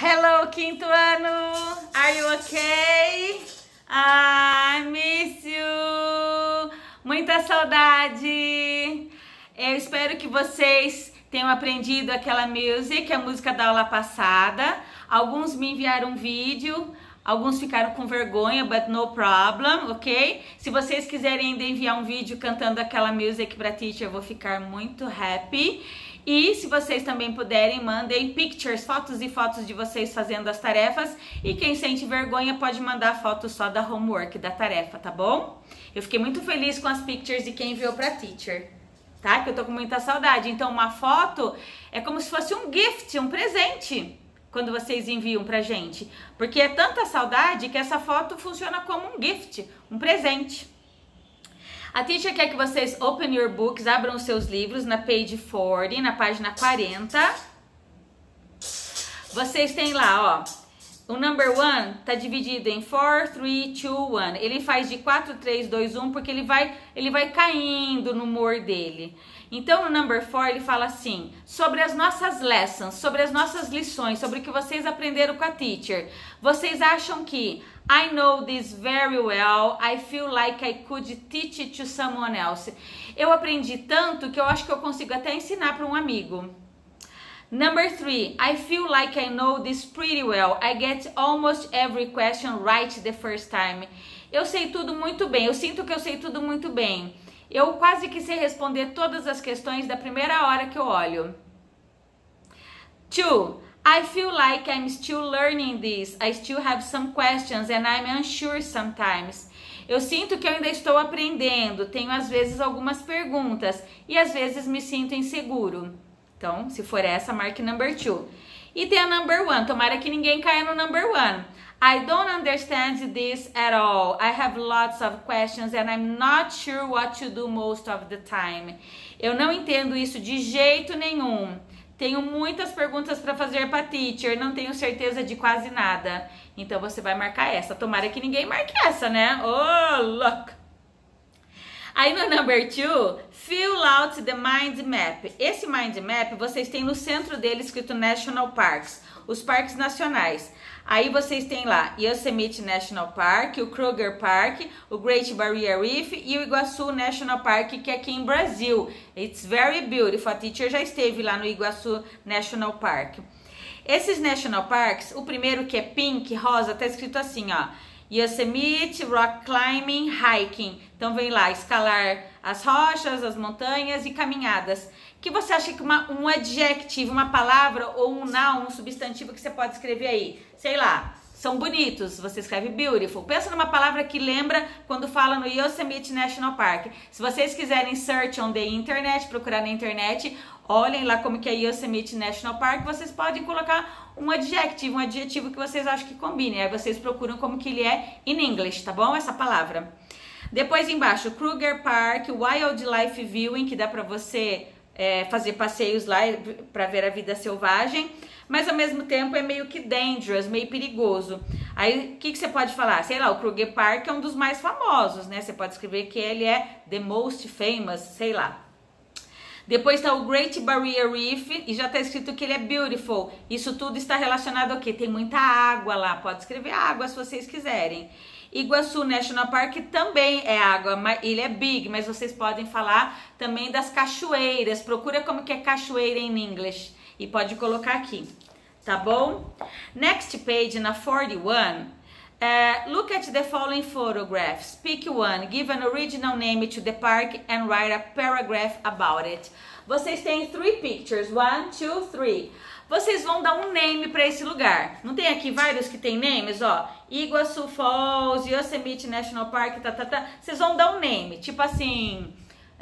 Hello, quinto ano! Are you okay? I miss you! Muita saudade! Eu espero que vocês tenham aprendido aquela music, a música da aula passada. Alguns me enviaram um vídeo, alguns ficaram com vergonha, but no problem, ok? Se vocês quiserem ainda enviar um vídeo cantando aquela music pra teacher, eu vou ficar muito happy. E se vocês também puderem, mandem pictures, fotos e fotos de vocês fazendo as tarefas. E quem sente vergonha pode mandar foto só da homework, da tarefa, tá bom? Eu fiquei muito feliz com as pictures de quem enviou pra teacher, tá? Que eu tô com muita saudade. Então uma foto é como se fosse um gift, um presente, quando vocês enviam pra gente. Porque é tanta saudade que essa foto funciona como um gift, um presente. A teacher quer que vocês open your books, abram os seus livros na page 40, na página 40. Vocês têm lá, ó, o number 1 tá dividido em 4, 3, 2, 1. Ele faz de 4, 3, 2, 1 porque ele vai caindo no humor dele. Então no number 4 ele fala assim, sobre as nossas lessons, sobre as nossas lições, sobre o que vocês aprenderam com a teacher. Vocês acham que I know this very well, I feel like I could teach it to someone else. Eu aprendi tanto que eu acho que eu consigo até ensinar para um amigo. Number 3, I feel like I know this pretty well. I get almost every question right the first time. Eu sei tudo muito bem, eu sinto que eu sei tudo muito bem. Eu quase que sei responder todas as questões da primeira hora que eu olho. 2, I feel like I'm still learning this. I still have some questions and I'm unsure sometimes. Eu sinto que eu ainda estou aprendendo, tenho às vezes algumas perguntas e às vezes me sinto inseguro. Então, se for essa, marque number 2. E tem a number 1, tomara que ninguém caia no number 1. I don't understand this at all. I have lots of questions and I'm not sure what to do most of the time. Eu não entendo isso de jeito nenhum. Tenho muitas perguntas para fazer para teacher, não tenho certeza de quase nada. Então você vai marcar essa. Tomara que ninguém marque essa, né? Oh, look! Aí no number 2, fill out the mind map. Esse mind map vocês têm no centro dele escrito National Parks, os parques nacionais. Aí vocês têm lá Yosemite National Park, o Kruger Park, o Great Barrier Reef e o Iguaçu National Park, que é aqui em Brasil. It's very beautiful. A teacher já esteve lá no Iguaçu National Park. Esses National Parks, o primeiro que é pink, rosa, tá escrito assim, ó. Yosemite, Rock Climbing, Hiking. Então vem lá, escalar as rochas, as montanhas e caminhadas. Que você acha que um adjetivo, uma palavra ou um noun, um substantivo que você pode escrever aí? Sei lá, são bonitos, você escreve beautiful. Pensa numa palavra que lembra quando fala no Yosemite National Park. Se vocês quiserem search on the internet, procurar na internet, olhem lá como que é Yosemite National Park, vocês podem colocar um adjetivo que vocês acham que combine. Aí vocês procuram como que ele é in English, tá bom? Essa palavra. Depois embaixo, Kruger Park, Wildlife Viewing, que dá pra você fazer passeios lá para ver a vida selvagem, mas ao mesmo tempo é meio que dangerous, meio perigoso. Aí o que você pode falar? Sei lá, o Kruger Park é um dos mais famosos, né? Você pode escrever que ele é the most famous, sei lá. Depois está o Great Barrier Reef e já está escrito que ele é beautiful. Isso tudo está relacionado ao quê? Tem muita água lá, pode escrever água se vocês quiserem. Iguaçu National Park também é água, ele é big, mas vocês podem falar também das cachoeiras. Procura como que é cachoeira em inglês e pode colocar aqui, tá bom? Next page, na 41, look at the following photographs. Pick one, give an original name to the park and write a paragraph about it. Vocês têm 3 pictures, 1, 2, 3. Vocês vão dar um name para esse lugar. Não tem aqui vários que tem names, ó? Iguaçu Falls, Yosemite National Park, Vocês vão dar um name, tipo assim,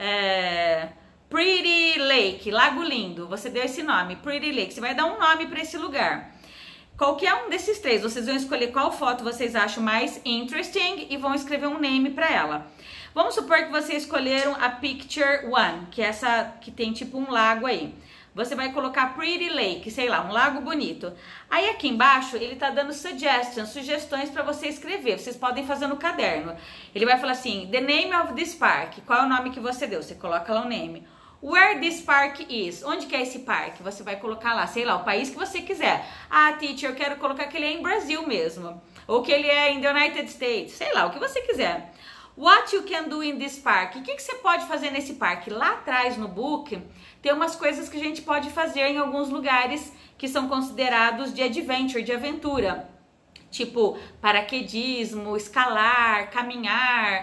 Pretty Lake, Lago Lindo. Você deu esse nome, Pretty Lake. Você vai dar um nome para esse lugar. Qualquer um desses 3, vocês vão escolher qual foto vocês acham mais interesting e vão escrever um name para ela. Vamos supor que vocês escolheram a Picture 1, que é essa que tem tipo um lago aí. Você vai colocar Pretty Lake, sei lá, um lago bonito. Aí aqui embaixo ele tá dando sugestões para você escrever. Vocês podem fazer no caderno. Ele vai falar assim, the name of this park. Qual é o nome que você deu? Você coloca lá o name. Where this park is? Onde que é esse parque? Você vai colocar lá, sei lá, o país que você quiser. Ah, teacher, eu quero colocar que ele é em Brasil mesmo. Ou que ele é em the United States. Sei lá, o que você quiser. What you can do in this park? O que você pode fazer nesse parque? Lá atrás no book tem umas coisas que a gente pode fazer em alguns lugares que são considerados de adventure, de aventura. Tipo paraquedismo, escalar, caminhar,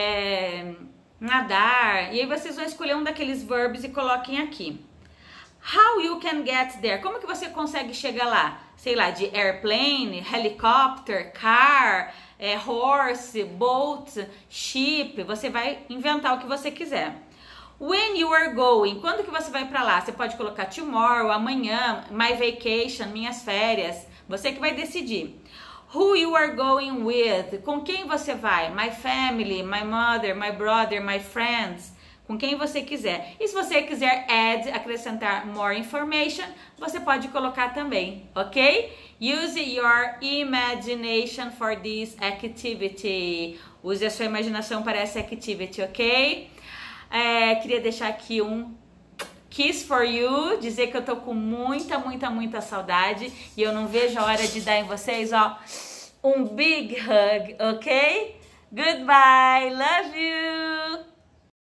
nadar. E aí vocês vão escolher um daqueles verbs e coloquem aqui. How you can get there? Como que você consegue chegar lá? Sei lá, de airplane, helicopter, car, horse, boat, ship. Você vai inventar o que você quiser. When you are going, quando que você vai para lá? Você pode colocar tomorrow, amanhã, my vacation, minhas férias. Você que vai decidir. Who you are going with? Com quem você vai? My family, my mother, my brother, my friends. Com quem você quiser. E se você quiser add, acrescentar more information, você pode colocar também, ok? Use your imagination for this activity. Use a sua imaginação para essa activity, ok? Queria deixar aqui um kiss for you, dizer que eu tô com muita saudade e eu não vejo a hora de dar em vocês, ó, um big hug, ok? Goodbye, love you!